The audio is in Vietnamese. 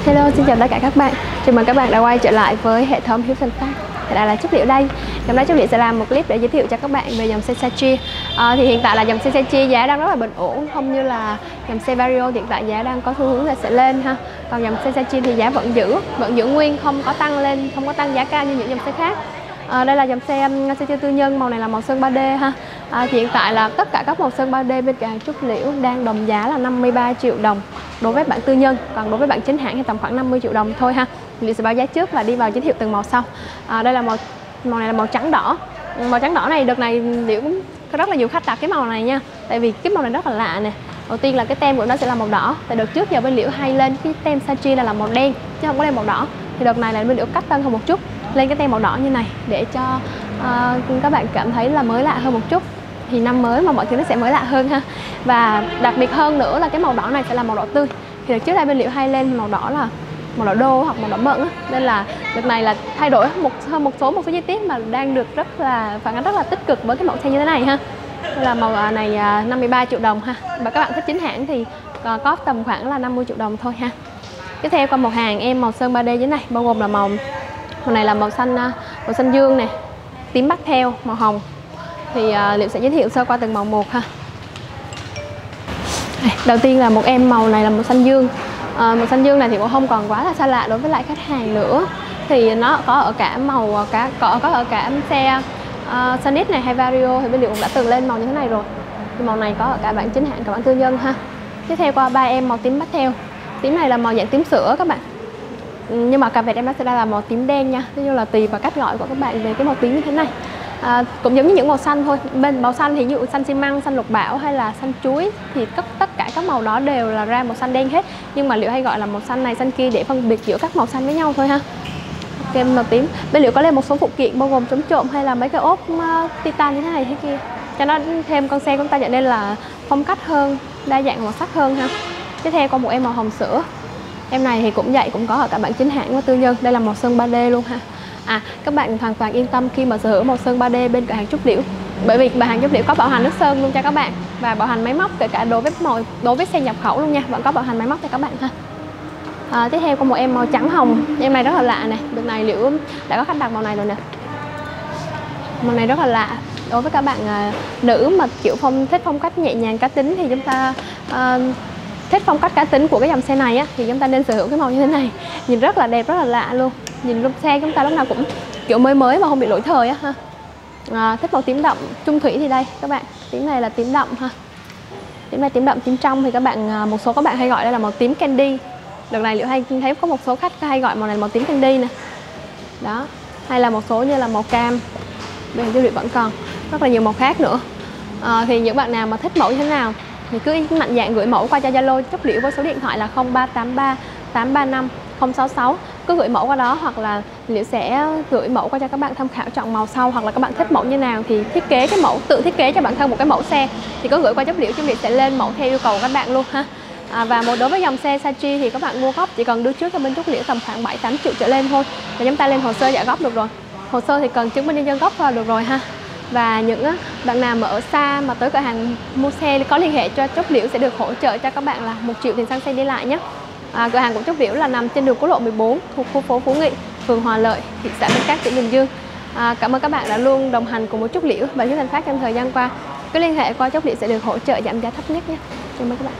Hello, xin chào tất cả các bạn. Chào mừng các bạn đã quay trở lại với hệ thống Hiếu Thành Phát. Hiện tại là Trúc Liễu đây. Hôm nay Trúc Liễu sẽ làm một clip để giới thiệu cho các bạn về dòng xe Sachi. Thì hiện tại là dòng xe Sachi giá đang rất là bình ổn, không như là dòng xe Vario hiện tại giá đang có xu hướng là sẽ lên ha. Còn dòng xe Sachi thì giá vẫn giữ nguyên, không có tăng lên, không có tăng giá cao như những dòng xe khác. Đây là dòng xe Sachi tư nhân, màu này là màu sơn 3D ha. Thì hiện tại là tất cả các màu sơn 3D bên cửa hàng Trúc Liễu đang đồng giá là 53 triệu đồng đối với bạn tư nhân, còn đối với bạn chính hãng thì tầm khoảng 50 triệu đồng thôi ha. Liễu sẽ báo giá trước và đi vào giới thiệu từng màu sau. Đây là màu này là màu trắng đỏ. Màu trắng đỏ này đợt này Liễu cũng có rất là nhiều khách đặt cái màu này nha, tại vì cái màu này rất là lạ nè. Đầu tiên là cái tem của nó sẽ là màu đỏ, tại đợt trước giờ bên Liễu hay lên cái tem Sachi là màu đen chứ không có lên màu đỏ. Thì đợt này là bên Liễu cắt tân hơn một chút, lên cái tem màu đỏ như này để cho các bạn cảm thấy là mới lạ hơn một chút. Thì năm mới mà mọi thứ nó sẽ mới lạ hơn ha. Và đặc biệt hơn nữa là cái màu đỏ này sẽ là màu đỏ tươi. Thì đợt trước đây bên Liễu hay lên màu đỏ là màu đỏ đô hoặc màu đỏ mận á, nên là đợt này là thay đổi một số chi tiết mà đang được phản ánh rất là tích cực với cái mẫu xe như thế này ha. Đây là màu này 53 triệu đồng ha. Và các bạn thích chính hãng thì có tầm khoảng là 50 triệu đồng thôi ha. Tiếp theo qua màu hàng em màu sơn 3D như thế này, bao gồm là màu này là màu xanh dương nè, tím bắt theo, màu hồng. Thì Liễu sẽ giới thiệu sơ qua từng màu một ha. Đầu tiên là một em màu này là màu xanh dương. Màu xanh dương này thì cũng không còn quá là xa lạ đối với lại khách hàng nữa. Thì nó có ở cả màu có ở cả xe Sonic này hay Vario, thì bên Liễu cũng đã từng lên màu như thế này rồi. Thì màu này có ở cả bản chính hãng, cả bản tư nhân ha. Tiếp theo qua ba em màu tím bắt theo. Tím này là màu dạng tím sữa các bạn. Nhưng mà cà vẹt em nó sẽ là màu tím đen nha. Thế nhưng là tùy vào cách gọi của các bạn về cái màu tím như thế này. Cũng giống như những màu xanh thôi. Bên màu xanh thì ví dụ xanh xi măng, xanh lục bảo hay là xanh chuối thì tất cả các màu đó đều là ra màu xanh đen hết. Nhưng mà Liễu hay gọi là màu xanh này xanh kia để phân biệt giữa các màu xanh với nhau thôi ha. Ok, màu tím. Bên Liễu có lên một số phụ kiện bao gồm chống trộm hay là mấy cái ốp titan như thế này thế kia, cho nó thêm con xe của chúng ta trở nên là phong cách hơn, đa dạng màu sắc hơn ha. Tiếp theo có một em màu hồng sữa. Em này thì cũng có ở cả bản chính hãng và tư nhân. Đây là màu sơn 3D luôn ha. Các bạn hoàn toàn yên tâm khi mà sở hữu màu sơn 3D bên cửa hàng Trúc Liễu, bởi vì cửa hàng Trúc Liễu có bảo hành nước sơn luôn cho các bạn và bảo hành máy móc, kể cả đối với xe nhập khẩu luôn nha, vẫn có bảo hành máy móc cho các bạn ha. Tiếp theo có một em màu trắng hồng. Em này rất là lạ nè, đợt này Liễu đã có khách đặt màu này rồi nè. Màu này rất là lạ đối với các bạn nữ mà kiểu thích phong cách nhẹ nhàng cá tính, thì chúng ta thích phong cách cá tính của cái dòng xe này á, thì chúng ta nên sở hữu cái màu như thế này. Nhìn rất là đẹp, rất là lạ luôn. Nhìn lúc xe chúng ta lúc nào cũng kiểu mới mà không bị lỗi thời á ha. Thích màu tím đậm trung thủy thì đây các bạn, tím này là tím đậm ha. Tím này tím đậm, tím trong thì một số các bạn hay gọi đây là màu tím candy. Đợt này Liễu hay thấy có một số khách hay gọi màu này là màu tím candy nè. Đó, hay là một số như là màu cam. Bên Liễu vẫn còn rất là nhiều màu khác nữa. Thì những bạn nào mà thích mẫu như thế nào thì cứ mạnh dạn gửi mẫu qua cho Zalo Trúc Liễu với số điện thoại là 0383 835 066. Cứ gửi mẫu qua đó, hoặc là Liễu sẽ gửi mẫu qua cho các bạn tham khảo chọn màu sau, hoặc là các bạn thích mẫu như nào thì tự thiết kế cho bản thân một cái mẫu xe thì cứ gửi qua Trúc Liễu sẽ lên mẫu theo yêu cầu của các bạn luôn ha. Và đối với dòng xe Sachi thì các bạn mua góp chỉ cần đưa trước cho bên Trúc Liễu tầm khoảng 7-8 triệu trở lên thôi là chúng ta lên hồ sơ trả góp được rồi. Hồ sơ thì cần chứng minh nhân dân góp vào được rồi ha. Và những bạn nào mà ở xa mà tới cửa hàng mua xe có liên hệ cho Trúc Liễu sẽ được hỗ trợ cho các bạn là 1 triệu tiền xăng xe đi lại nhé. Cửa hàng của Trúc Liễu là nằm trên đường quốc lộ 14 thuộc khu phố Phú Nghị, phường Hòa Lợi, thị xã Bến Cát, tỉnh Bình Dương. Cảm ơn các bạn đã luôn đồng hành cùng với Trúc Liễu và Hiếu Thành Phát trong thời gian qua. Cứ liên hệ qua Trúc Liễu sẽ được hỗ trợ giảm giá thấp nhất nhé. Cảm ơn các bạn.